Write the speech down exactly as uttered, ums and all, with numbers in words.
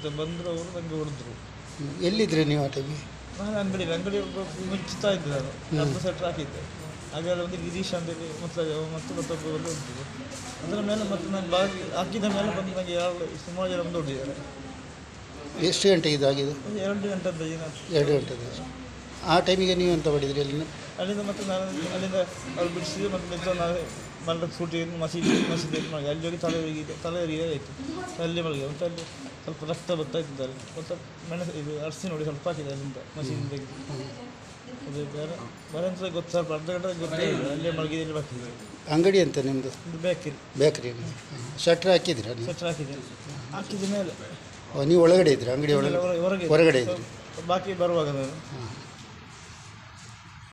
ಮತ್ತೆ ಬಂದರು ಅವರು ನನಗೆ ಹೊಡೆದ್ರು. ಎಲ್ಲಿದ್ರಿ ನೀವು ಆ ಟೈಮಿಗೆ? ನಾನು ಅಂಗಡಿ ಅಂಗಡಿ ಮುಚ್ಚುತ್ತಾ ಇದ್ದೆ, ನಾನು ಡಬ್ಬು ಸೆಟ್ರ್ ಹಾಕಿದ್ದೆ. ಹಾಗೆಲ್ಲ ಒಂದು ಗಿರೀಶ್ ಅಂತೇಳಿ ಮತ್ತು ಮತ್ತು ಮತ್ತೊಬ್ಬ ಬಂದು ಉಂಟು. ಅದರ ಮೇಲೆ ಮತ್ತೆ ನಾನು ಬಾಗಿ ಹಾಕಿದ ಮೇಲೆ ಬಂದು ನನಗೆ ಎರಡು ಸುಮಾರು ಜನ ಬಂದು ಹೊಡಿದ್ದಾರೆ. ಎಷ್ಟು ಗಂಟೆಗೆ ಇದಾಗಿದೆ? ಎರಡು ಗಂಟೆದ್ದು ದಿನ. ಎರಡು ಗಂಟೆದ. ಆ ಟೈಮಿಗೆ ನೀವು ಎಂತ ಮಾಡಿದ್ರಿ ಅಲ್ಲಿ? ಅಲ್ಲಿಂದ ಮತ್ತೆ ನಾನು ಅಲ್ಲಿಂದ ಅವ್ರು ಬಿಡಿಸಿ ಮತ್ತು ಮೆಚ್ಚ ನಾನು ಮರದ ಸೂಟಿ ಮಸೀದಿ ಮಸೀದಿ ಮಾಡಿ ಅಲ್ಲಿ ಹೋಗಿ ತಲೆ ಉರಿಗಿದೆ ತಲೆ ಉರಿಗೆ ಆಯಿತು. ಅಲ್ಲಿ ಮಲಗಿ ಮತ್ತು ಅಲ್ಲಿ ಸ್ವಲ್ಪ ರಕ್ತ ಬರ್ತಾ ಇದ್ದಾರೆ. ಮತ್ತು ಮೆಣಸು ಇದು ಅರಸಿ ನೋಡಿ ಸ್ವಲ್ಪ ಹಾಕಿದೆ ಅಲ್ಲಿಂದ ಮಸೀದಿ ತೆಗೆದು. ಅದು ಬೇರೆ ಬೇರೆ ಅಂತ ಗೊತ್ತು, ಸ್ವಲ್ಪ ಅರ್ಧ ಗಂಟೆ ಗೊತ್ತಾಗಿದೆ. ಅಲ್ಲೇ ಮಲಗಿದಲ್ಲಿ ಬರ್ತಿದೆ. ಅಂಗಡಿ ಅಂತ ನಿಮ್ಮದು? ಇದು ಬೇಕರಿ. ಬೇಕ್ರಿ. ಶಟ್ರ್ ಹಾಕಿದ್ದೀರಾ ನೀವು? ಶಟ್ರ್ ಹಾಕಿದೆ. ಹಾಕಿದ ಮೇಲೆ ನೀವು ಒಳಗಡೆ ಇದ್ರಿ? ಅಂಗಡಿ ಒಳಗಡೆ ಹೊರಗೆ ಹೊರಗಡೆ ಇದ್ರಿ? ಬಾಕಿ ಬರುವಾಗ ನಾನು